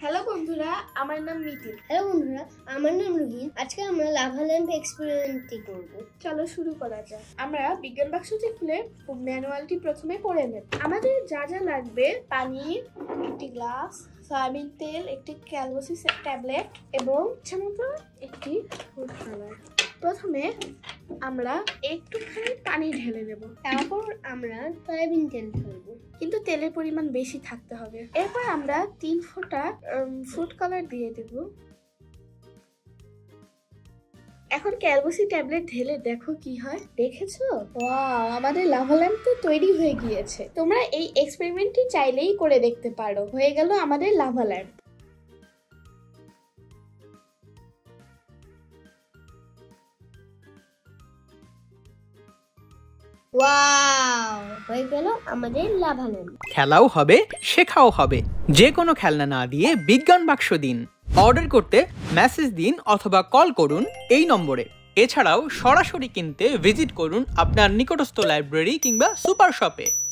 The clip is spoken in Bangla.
হ্যালো বন্ধুরা, আমার নাম মিতিল। হ্যালো বন্ধুরা, আমার নাম রুহিন। আজকে আমরা লাভা ল্যাম্প এক্সপেরিমেন্টটি করব। চলো শুরু করা যাক। আমরা বিজ্ঞান বাক্সটি খুলে ম্যানুয়ালটি প্রথমে পড়ে নেব। আমাদের যা যা লাগবে: পানি, একটি গ্লাস, সয়াবিন তেল, একটি ক্যালসিয়াম ট্যাবলেট এবং ইচ্ছামতো একটি ফুড কালার। প্রথমে আমরা একটুখানি পানি ঢেলে নেব, তারপর আমরা সয়াবিন তেল ঢালবো, কিন্তু তেলের পরিমাণ বেশি থাকতে হবে। এরপর আমরা 3 ফোঁটা ফুড কালার দিয়ে দেব। এখন ক্যালসিয়াম ট্যাবলেট ঢেলে দেখো কি হয়। দেখেছো? ওয়াও, আমাদের লাভা ল্যাম্প তো তৈরি হয়ে গিয়েছে। তোমরা এই এক্সপেরিমেন্টটি চাইলেই করে দেখতে পারো। হয়ে গেল আমাদের লাভা ল্যাম্প। ওয়াও, হয়ে গেল আমাদের লাভা ল্যাম্প। খেলাও হবে, শেখাও হবে। যে কোনো খেলনা না দিয়ে বিজ্ঞান বাক্স দিন। অর্ডার করতে মেসেজ দিন অথবা কল করুন এই নম্বরে। এছাড়াও সরাসরি কিনতে ভিজিট করুন আপনার নিকটস্থ লাইব্রেরি কিংবা সুপার শপে।